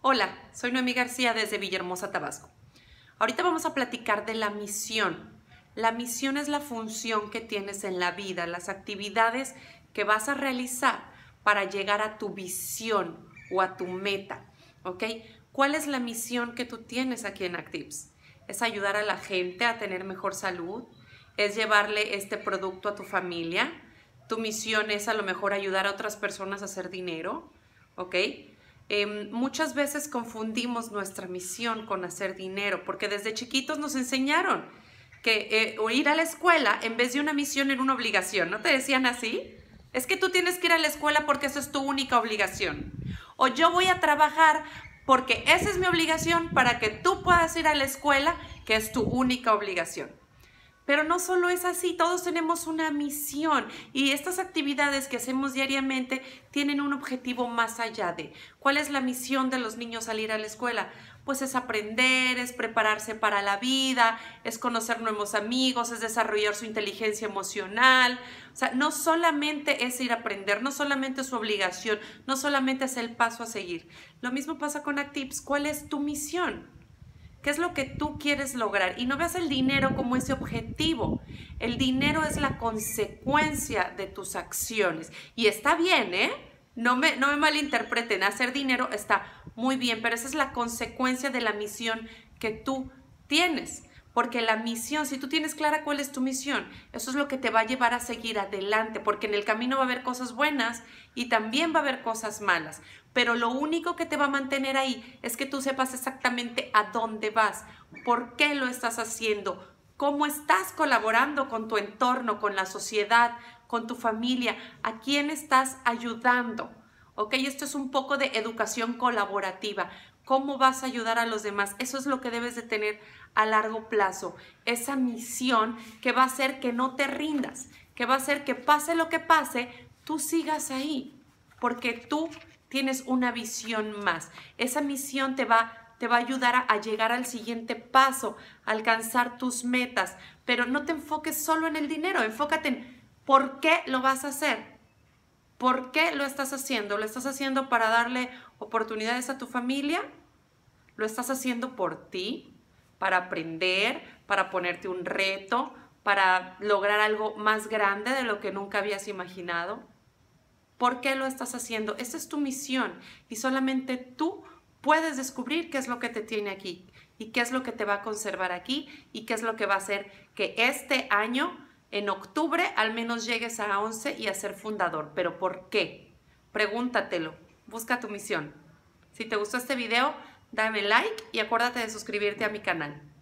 Hola, soy Noemí García desde Villahermosa, Tabasco. Ahorita vamos a platicar de la misión. La misión es la función que tienes en la vida, las actividades que vas a realizar para llegar a tu visión o a tu meta, ¿ok? ¿Cuál es la misión que tú tienes aquí en Actips? Es ayudar a la gente a tener mejor salud, es llevarle este producto a tu familia. Tu misión es a lo mejor ayudar a otras personas a hacer dinero, ¿ok? Muchas veces confundimos nuestra misión con hacer dinero, porque desde chiquitos nos enseñaron que ir a la escuela en vez de una misión era una obligación. ¿No te decían así? Es que tú tienes que ir a la escuela porque esa es tu única obligación. O yo voy a trabajar porque esa es mi obligación para que tú puedas ir a la escuela, que es tu única obligación. Pero no solo es así, todos tenemos una misión y estas actividades que hacemos diariamente tienen un objetivo más allá de. ¿Cuál es la misión de los niños al ir a la escuela? Pues es aprender, es prepararse para la vida, es conocer nuevos amigos, es desarrollar su inteligencia emocional. O sea, no solamente es ir a aprender, no solamente es su obligación, no solamente es el paso a seguir. Lo mismo pasa con Actips. ¿Cuál es tu misión? ¿Qué es lo que tú quieres lograr? Y no veas el dinero como ese objetivo. El dinero es la consecuencia de tus acciones. Y está bien, ¿eh? No me malinterpreten. Hacer dinero está muy bien, pero esa es la consecuencia de la misión que tú tienes. Porque la misión, si tú tienes clara cuál es tu misión, eso es lo que te va a llevar a seguir adelante, porque en el camino va a haber cosas buenas y también va a haber cosas malas. Pero lo único que te va a mantener ahí es que tú sepas exactamente a dónde vas, por qué lo estás haciendo, cómo estás colaborando con tu entorno, con la sociedad, con tu familia, a quién estás ayudando. ¿Ok? Esto es un poco de educación colaborativa. ¿Cómo vas a ayudar a los demás? Eso es lo que debes de tener a largo plazo. Esa misión que va a hacer que no te rindas, que va a hacer que pase lo que pase, tú sigas ahí, porque tú tienes una visión más. Esa misión te va a ayudar a llegar al siguiente paso, a alcanzar tus metas. Pero no te enfoques solo en el dinero, enfócate en por qué lo vas a hacer. ¿Por qué lo estás haciendo? ¿Lo estás haciendo para darle oportunidades a tu familia? ¿Lo estás haciendo por ti? ¿Para aprender? ¿Para ponerte un reto? ¿Para lograr algo más grande de lo que nunca habías imaginado? ¿Por qué lo estás haciendo? Esa es tu misión y solamente tú puedes descubrir qué es lo que te tiene aquí y qué es lo que te va a conservar aquí y qué es lo que va a hacer que este año, en octubre, al menos llegues a 11 y a ser fundador. ¿Pero por qué? Pregúntatelo. Busca tu misión. Si te gustó este video, dame like y acuérdate de suscribirte a mi canal.